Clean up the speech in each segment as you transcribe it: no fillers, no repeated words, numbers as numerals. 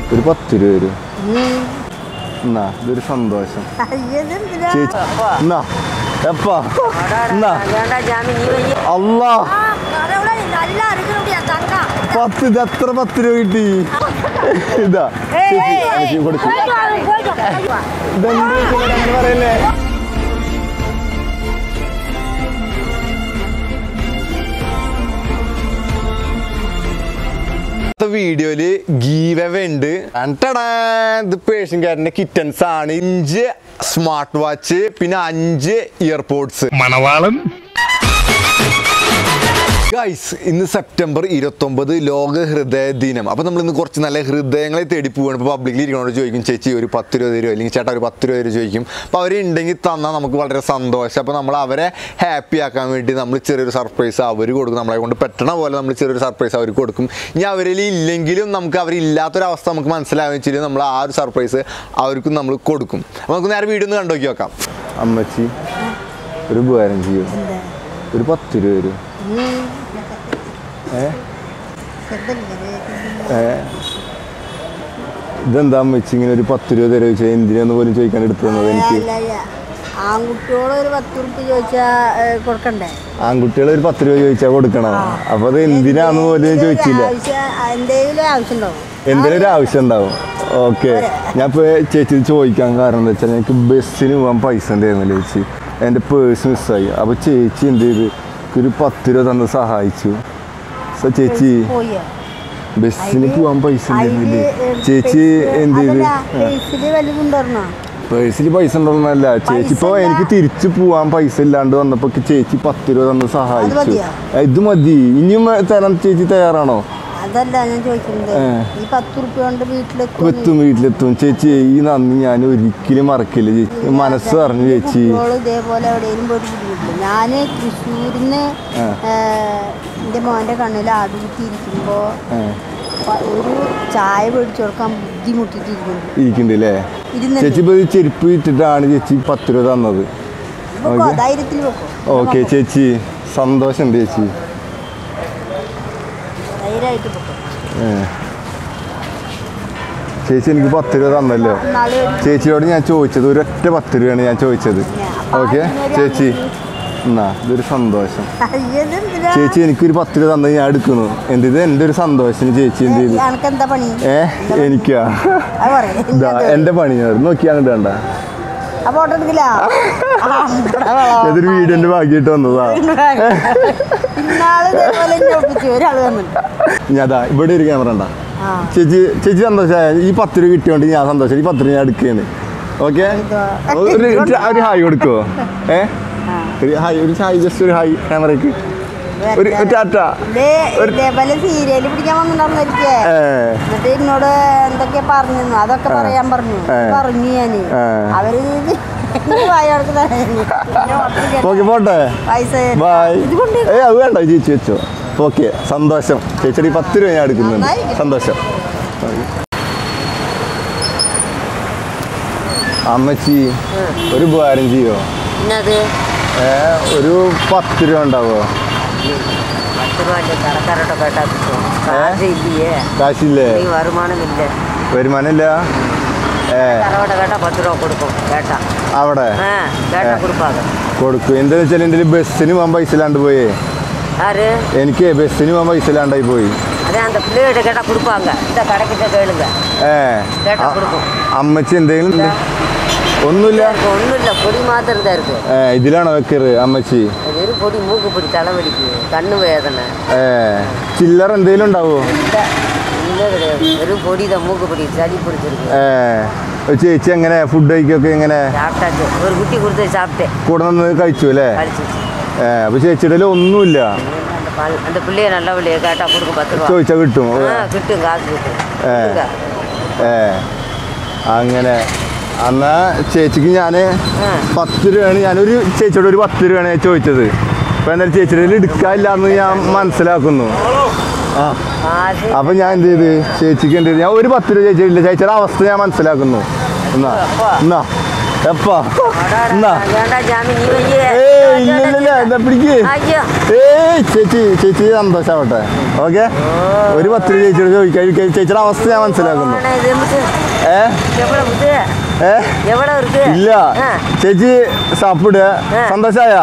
ഒരു 10 രൂപ വരും. എന്നാ ഇതൊരു സന്തോഷം. എന്നാ എപ്പാ എന്നാ അല്ലാ 10 ഇത് എത്ര 10 രൂപ കിട്ടി? ഇതാ കൊടുത്തു പറയല്ലേ. വീഡിയോയില് ഗീവ് അവേ ഉണ്ട്. ഇത് പേർഷ്യൻ കാറ്റിന്റെ കിറ്റൻസ് ആണ്. 5 സ്മാർട്ട് വാച്ച്, പിന്നെ 5 ഇയർപോഡ്സ്. മണവാളൻ ഗൈസ്, ഇന്ന് സെപ്റ്റംബർ 29 ലോക ഹൃദയ ദിനം. അപ്പോൾ നമ്മൾ ഇന്ന് കുറച്ച് നല്ല ഹൃദയങ്ങളെ തേടി പോവുകയാണ്. ഇപ്പോൾ പബ്ലിക്കിൽ ഇരിക്കണോട് ചോദിക്കും, ചേച്ചി ഒരു 10 രൂപ തരുമോ, അല്ലെങ്കിൽ ചേട്ടാ ഒരു 10 രൂപ തരുമോ ചോദിക്കും. അപ്പോൾ അവരുണ്ടെങ്കിൽ തന്നാൽ നമുക്ക് വളരെ സന്തോഷം. അപ്പോൾ നമ്മൾ അവരെ ഹാപ്പി ആക്കാൻ വേണ്ടി നമ്മൾ ചെറിയൊരു സർപ്രൈസ് അവർ കൊടുക്കും. നമ്മളെ കൊണ്ട് പറ്റണ പോലെ നമ്മൾ ചെറിയൊരു സർപ്രൈസ് അവർക്ക് കൊടുക്കും. ഇനി അവരിൽ ഇല്ലെങ്കിലും നമുക്ക് അവരില്ലാത്തൊരവസ്ഥ നമുക്ക് മനസ്സിലാവുകയും ചെയ്യും. നമ്മൾ ആ ഒരു സർപ്രൈസ് അവർക്കും നമ്മൾ കൊടുക്കും. അപ്പോൾ നമുക്ക് നേരെ വീഡിയോ ഒന്ന് കണ്ടു നോക്കി നോക്കാം. അമ്മച്ചി ഒരു ഉപകാരം ചെയ്യും, ഒരു 10 രൂപ വരും. ഇതെന്താ അമ്മച്ചി ഇങ്ങനെ ഒരു 10 രൂപ തരുമോ ചോദിച്ചാൽ എന്തിനാന്ന് പോലും ചോദിക്കാൻ എടുത്തു തന്നത്? എനിക്ക് ആൺകുട്ടികൾ ഒരു 10 രൂപ ചോദിച്ചാൽ കൊടുക്കണം. അപ്പൊ അത് എന്തിനാന്ന് പോലും ചോദിച്ചില്ല. എന്തെങ്കിലും ഒരു ആവശ്യം ഉണ്ടാവും. ഓക്കെ, ഞാൻ ഇപ്പൊ ചേച്ചി ചോദിക്കാൻ കാരണം എന്താ വെച്ചാൽ എനിക്ക് ബസ്സിന് പോകാൻ പൈസ ഉണ്ടായിരുന്നില്ല ചേച്ചി. എൻ്റെ പേഴ്സ് മിസ്സായി. അപ്പൊ ചേച്ചി എന്ത് ചെയ്ത് ഒരു 10 രൂപ തന്ന് സഹായിച്ചു. ചേച്ചി ബസ്സിന് പോവാൻ പൈസ ഉണ്ടായിരുന്നില്ലേ? ചേച്ചി എന്ത് ചെയ്ത്? പേഴ്സിൽ പൈസ ഉണ്ടോന്നല്ല ചേച്ചി, ഇപ്പൊ എനിക്ക് തിരിച്ചു പോവാൻ പൈസ ഇല്ലാണ്ട് വന്നപ്പോ ചേച്ചി 10 രൂപ തന്ന് സഹായിച്ചു. ഇത് മതി, ഇനിയും തരാൻ ചേച്ചി തയ്യാറാണോ? അതല്ല ഞാൻ ചോദിക്കുന്നത്, ഈ 10 രൂപ കൊണ്ട് വീട്ടിലെത്തും ചേച്ചി. ഈ നന്ദി ഞാൻ ഒരിക്കലും മറക്കില്ല ചേച്ചി, മനസ്സ് പറഞ്ഞു ചേച്ചി. ഇതേപോലെ എവിടെയും പോയിട്ട് ബുദ്ധിമുട്ടില്ല. ഞാന് തൃശ്ശൂരിന്ന് എന്റെ മോന്റെ കണ്ണിൽ ആടുകുത്തിയിരിക്കുമ്പോ ഒരു ചായ മേടിച്ചു കൊടുക്കാൻ ബുദ്ധിമുട്ടിട്ടിരിക്കുന്നുണ്ടല്ലേ ചേച്ചി. ഇപ്പൊ ചെരുപ്പ് ഇട്ടിട്ടാണ് ചേച്ചി 10 രൂപ തന്നത്. ധൈര്യത്തിൽ വെക്കും. ഓക്കെ ചേച്ചി, സന്തോഷമുണ്ട് ചേച്ചി. ചേച്ചി എനിക്ക് 10 രൂപ തന്നല്ലോ. ചേച്ചിയോട് ഞാൻ ചോദിച്ചത് ഒരൊറ്റ 10 രൂപയാണ് ഞാൻ ചോദിച്ചത്. ഓക്കെ ചേച്ചി, എന്നാ ഇതൊരു സന്തോഷം. ചേച്ചി എനിക്കൊരു 10 രൂപ തന്നത് ഞാൻ എടുക്കുന്നു. ഇത് എൻ്റെ ഒരു സന്തോഷം ചേച്ചി. എന്ത് ചെയ്തു? എനിക്കാ എൻ്റെ പണി നോക്കിയാണ്ട് വേണ്ട. ഏതൊരു വീടിന്റെ ഭാഗ്യമായിട്ട് വന്നതാ. ഞാതാ ഇവിടെ ഒരു ക്യാമറ ഉണ്ടാ. ചേച്ചി സന്തോഷമായ ഈ 10 രൂപ കിട്ടിയോണ്ട് ഞാൻ സന്തോഷം. ഈ 10 രൂപ ഞാൻ എടുക്കുകയാണ്. ഓക്കെ, ഒരു ഹായ് കൊടുക്കുവോ? ഒരു ഹായ്, ഒരു ഹായ്, ജസ്റ്റ് ഒരു ഹായ് ക്യാമറയ്ക്ക്, ഒരു ടാറ്റ. സീരിയല് പിടിക്കാൻ വന്നിട്ടുണ്ടായിരുന്നിരിക്കേ, എന്നിട്ട് എന്നോട് എന്തൊക്കെയാ പറഞ്ഞു, അതൊക്കെ പറയാൻ പറഞ്ഞു ഞാന്. അവര് പോട്ടെ, ബൈ. അത് വേണ്ട ചേച്ചി വെച്ചോ. ഓക്കെ, സന്തോഷം. ചേച്ചിയുടെ 10 രൂപ ഞാൻ എടുക്കുന്നുണ്ട്. സന്തോഷം. അമ്മച്ചി ഒരു ഉപകാരം ചെയ്യോ? ഒരു 10 രൂപ ഉണ്ടാവോ? കാശില്ലേ? വരുമാനമില്ല. അവിടെ കൊടുക്കും. എന്താന്ന് വെച്ചാൽ എന്റെ ബസ്സിന് പോകാൻ പൈസ ഇല്ലാണ്ട് പോയേ. എനിക്ക് ബസ്സിന് പോകാൻ പൈസ ഇല്ലാണ്ടായി പോയി. അമ്മച്ചി എന്തെങ്കിലും? ഒന്നുമില്ല. പൊടി മാത്രം തരുന്നു. ഇതിലാണോ വെക്കറ് അമ്മച്ചി? പൊടി മൂക്കുപൊടി, തലവലിക്ക്, കണ്ണുവേദന. ചില്ലറ എന്തെങ്കിലും ഉണ്ടാവോ? ഒരു പൊടി മൂക്കുപൊടി, ചളി പൊടിച്ചിരിക്കും. ചേച്ചി എങ്ങനെ ഫുഡ് കഴിക്കൊക്കെ? എങ്ങനെ ഒരു കുട്ടി കൊടുത്ത് സാപ്പിട്ടേ കൂടെ നിന്ന് കഴിച്ചു അല്ലേ? അപ്പൊ ചേച്ചിയുടെ ഒന്നുമില്ല. എന്റെ പിള്ളേർ നല്ല പിള്ളേർ കേട്ടാ കൊടുക്കും. 10 രൂപ ചോദിച്ചാ കിട്ടും? കിട്ടും, കാശ് കിട്ടും. അങ്ങനെ എന്നാ ചേച്ചിക്ക് ഞാൻ 10 രൂപയാണ്. ഞാനൊരു ചേച്ചിയോട് ഒരു 10 രൂപയാണ് ഞാൻ ചോദിച്ചത്. അപ്പൊ എന്തായാലും ചേച്ചിയുടെ എടുക്കാനില്ലാന്ന് ഞാൻ മനസ്സിലാക്കുന്നു. അപ്പൊ ഞാൻ എന്ത് ചെയ്ത് ചേച്ചിക്ക് എന്ത് ചെയ്ത് ഞാൻ ഒരു 10 രൂപ ചേച്ചിയില്ല. ചേച്ചിയുടെ അവസ്ഥ ഞാൻ മനസ്സിലാക്കുന്നു. എന്നാ എപ്പാ ചേച്ചി സന്തോഷാവട്ടെ. ഓക്കെ, ഒരു 10 രൂപ ചേച്ചിയോട് ചോദിക്കാം. ചേച്ചിയുടെ അവസ്ഥ ഞാൻ മനസ്സിലാക്കുന്നു. ഇല്ല ചേച്ചി സാപ്പിടുക. സന്തോഷായ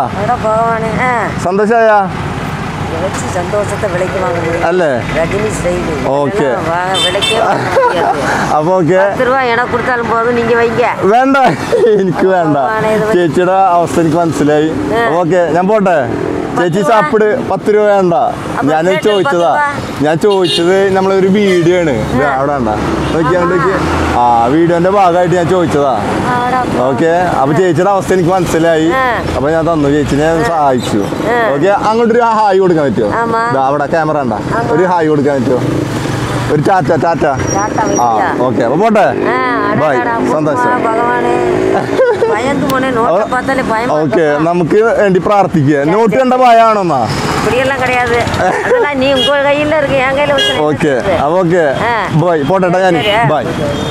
അല്ലേ? ഓക്കെ, അപ്പൊ ഓക്കെ. വേണ്ട, എനിക്ക് വേണ്ട. ചേച്ചിയുടെ അവസ്ഥ എനിക്ക് മനസ്സിലായി. ഓക്കെ, ഞാൻ പോട്ടെ. ചേച്ചി സാപ്പിട് 10 രൂപ വേണ്ട. ഞാൻ ചോദിച്ചത് നമ്മളൊരു വീഡിയോ ആണ്. അവിടെ വേണ്ട നോക്കിയാണ്ടേക്ക്. ആ വീഡിയോന്റെ ഭാഗമായിട്ട് ഞാൻ ചോദിച്ചതാ. ഓക്കെ, അപ്പൊ ചേച്ചിയുടെ അവസ്ഥ എനിക്ക് മനസ്സിലായി. അപ്പൊ ഞാൻ തന്നു, ചേച്ചിനെ സഹായിച്ചു. ഓക്കെ, അങ്ങോട്ടൊരു ഹായ് കൊടുക്കാൻ പറ്റുമോ? അവിടെ ക്യാമറ ഉണ്ടാ, ഒരു ഹായ് കൊടുക്കാൻ പറ്റുമോ? ഒരു ടാറ്റ. ആ ഓക്കെ, അപ്പൊ പോട്ടെ. ബൈ, സന്തോഷം. ഓക്കെ, നമുക്ക് വേണ്ടി പ്രാർത്ഥിക്കുക. നോട്ട് കണ്ട ഭയാണോന്നാ? ഓക്കെ, അപ്പൊ ഓക്കെ, ബൈ, പോട്ടെ ഞാൻ. ബൈ.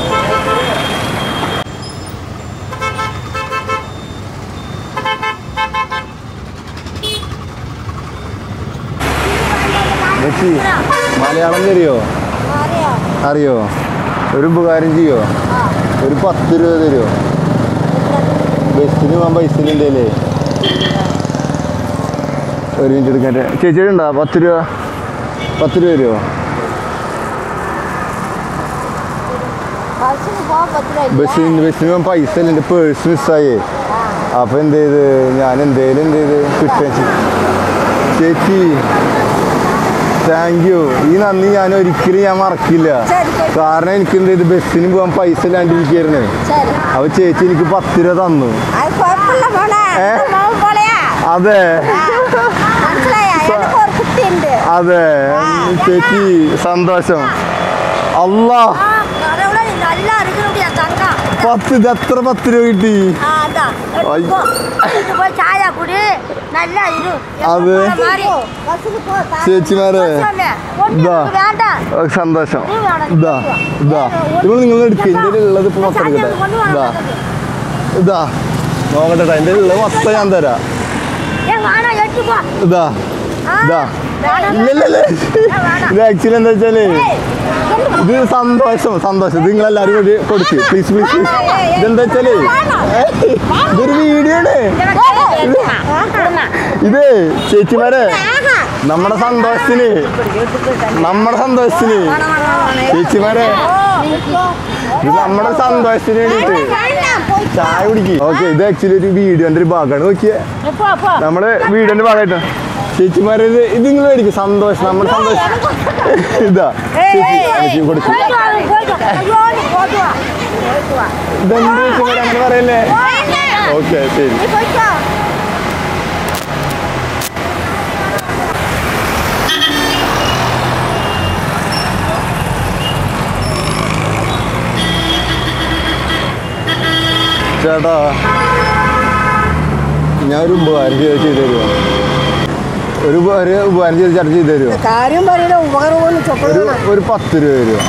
മലയാളം അറിയോ? ഒരു ഉപകാരം ചെയ്യോ? ഒരു 10 രൂപ തരുമോ? ബസ്സിന് പോകാൻ പൈസ ഉണ്ടല്ലേ? ഒരു മിനിറ്റ് എടുക്കാൻ. ചേച്ചി ഉണ്ടോ? 10 രൂപ തരുമോ? ബസ്സിന് പോകാൻ പൈസ ഇല്ല. എൻ്റെ പേഴ്സ് മിസ്സായേ. അപ്പം എന്ത് ചെയ്ത് ഞാൻ എന്തേലും കിട്ടുക. ചേച്ചി താങ്ക് യു. ഈ നന്ദി ഞാൻ ഒരിക്കലും മറക്കില്ല. കാരണം എനിക്ക് എന്ത് ചെയ്ത് ബസ്സിന് പോകാൻ പൈസ ഇല്ലാണ്ടിരിക്കായിരുന്നു. അപ്പൊ ചേച്ചി എനിക്ക് 10 രൂപ തന്നു. അതെ അതെ ചേച്ചി സന്തോഷം. അല്ലാ 10 എത്ര 10 രൂപ കിട്ടി? അതെ ചേച്ചിമാരെ സന്തോഷം. നിങ്ങൾ എടുക്കുക. എൻ്റെ ഉള്ളത് ഇപ്പൊ മൊത്തം എടുക്കട്ടെ. ഇതാ നോക്കട്ടെ. എൻ്റെ ഉള്ളത് മൊത്തം ഞാൻ തരാം. ഇത് ആക്ച്വലി എന്താ വെച്ചാല് ഇത് സന്തോഷം. ഇത് നിങ്ങളെല്ലാരും കൂടി കൊടുക്ക് പ്ലീസ്. ഇതെന്താ വെച്ചാല് ഇതൊരു വീഡിയോ ആണ്. ഇത് ചേച്ചിമാരെ നമ്മുടെ സന്തോഷത്തിന് ചേച്ചിമാരെ ഇത് നമ്മുടെ സന്തോഷത്തിന് വേണ്ടിട്ട് ചായ കുടിക്കും. ഓക്കെ, ഇത് ആക്ച്വലി ഒരു വീഡിയോന്റെ ഒരു ഭാഗമാണ്. നോക്കിയേ, നമ്മള് വീഡിയോന്റെ ഭാഗമായിട്ട് ചേച്ചിമാരെ ഇത് നിങ്ങൾ മേടിക്കും. സന്തോഷം, നമ്മുടെ സന്തോഷം. ഇതാ ചേച്ചി കൊടുക്കും. ഇതെന്ത് ചേച്ചിമാരെ അങ്ങനെ പറയല്ലേ? ഓക്കെ, ശരി. ചേട്ടാ ഞാൻ ഒരു ഉപകാരം ചെയ്ത് തരുമോ? ഒരു ഉപകാരം ചെയ്ത് തരുമോ? കാര്യം പറയണ ഉപകാരം ഒരു 10 രൂപ തരുമോ?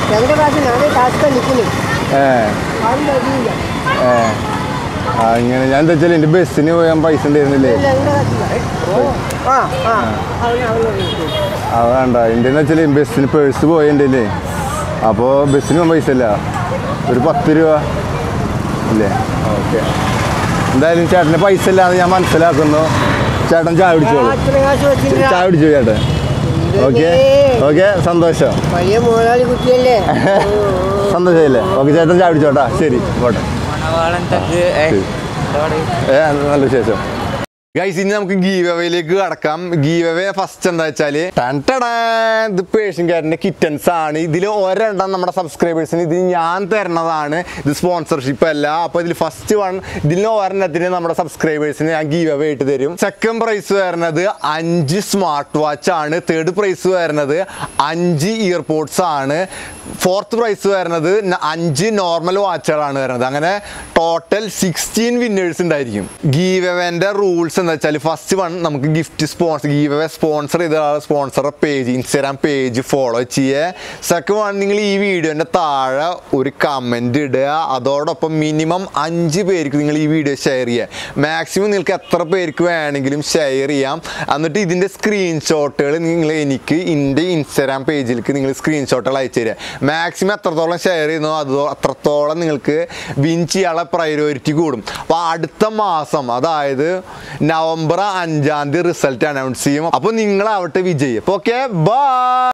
അങ്ങനെ ഞാൻ എന്താ വെച്ചാൽ എൻ്റെ ബസ്സിന് പോയാൻ പൈസ ഉണ്ടായിരുന്നില്ലേ? വേണ്ട, എൻ്റെ വെച്ചാൽ ബസ്സിന് പേഴ്സ് പോയല്ലേ. അപ്പോൾ ബസ്സിന് പോകാൻ പൈസ ഇല്ല. ഒരു 10 രൂപ ഇല്ലേ? ഓക്കെ, എന്തായാലും ചേട്ടന് പൈസ ഇല്ലാന്ന് ഞാൻ മനസ്സിലാക്കുന്നു. ചേട്ടൻ ചായ കുടിച്ചോളൂ. ചായ കുടിച്ചു ചേട്ടൻ. ഓക്കെ, സന്തോഷം. സന്തോഷമായില്ലേ? ഓക്കെ, ചേട്ടൻ ചായ കുടിച്ചോട്ടാ. ശരി, പോട്ടെ. നല്ല വിശേഷം. ഗൈസ്, ഇനി നമുക്ക് ഗീവ് അവേയിലേക്ക് കടക്കാം. ഗീവ് അവേ ഫസ്റ്റ് എന്താ വെച്ചാല് ഇത് പേർഷ്യൻ ക്യാറ്റിന്റെ കിറ്റൻസ് ആണ്. ഇതിൽ ഒരെണ്ണം നമ്മുടെ സബ്സ്ക്രൈബേഴ്സിന് ഇത് ഞാൻ തരുന്നതാണ്. ഇത് സ്പോൺസർഷിപ്പ് അല്ല. അപ്പൊ ഇതിൽ ഫസ്റ്റ് ഇതിൽ ഒരെണ്ണത്തിന് നമ്മുടെ സബ്സ്ക്രൈബേഴ്സിന് ഞാൻ ഗീവ് അവേ ആയിട്ട് തരും. സെക്കൻഡ് പ്രൈസ് വരുന്നത് 5 സ്മാർട്ട് വാച്ച് ആണ്. തേർഡ് പ്രൈസ് വരുന്നത് 5 ഇയർപോഡ്സ് ആണ്. ഫോർത്ത് പ്രൈസ് വരുന്നത് 5 നോർമൽ വാച്ചുകളാണ് വരുന്നത്. അങ്ങനെ ടോട്ടൽ 16 വിന്നേഴ്സ് ഉണ്ടായിരിക്കും. ഗീവ് അവേന്റെ റൂൾസ് എന്താ വെച്ചാൽ ഫസ്റ്റ് വൺ നമുക്ക് ഗിഫ്റ്റ് സ്പോൺസർ ചെയ്ത സ്പോൺസറുടെ പേജ് ഇൻസ്റ്റാഗ്രാം പേജ് ഫോളോ ചെയ്യുക. സെക്കൻഡ് വൺ നിങ്ങൾ ഈ വീഡിയോൻ്റെ താഴെ ഒരു കമൻറ്റ് ഇടുക. അതോടൊപ്പം മിനിമം 5 പേർക്ക് നിങ്ങൾ ഈ വീഡിയോ ഷെയർ ചെയ്യുക. മാക്സിമം നിങ്ങൾക്ക് എത്ര പേർക്ക് വേണമെങ്കിലും ഷെയർ ചെയ്യാം. എന്നിട്ട് ഇതിൻ്റെ സ്ക്രീൻഷോട്ടുകൾ നിങ്ങൾ എനിക്ക് എൻ്റെ ഇൻസ്റ്റാഗ്രാം പേജിലേക്ക് നിങ്ങൾ സ്ക്രീൻഷോട്ടുകൾ അയച്ചു തരിക. മാക്സിമം എത്രത്തോളം ഷെയർ ചെയ്യുന്നോ അത്രത്തോളം നിങ്ങൾക്ക് വിൻ ചെയ്യാനുള്ള പ്രയോറിറ്റി കൂടും. അപ്പോൾ അടുത്ത മാസം അതായത് നവംബർ 5 റിസൾട്ട് അനൗൺസ് ചെയ്യും. അപ്പോൾ നിങ്ങളാവട്ടെ വിജയി. അപ്പോൾ ഓക്കെ, ബൈ.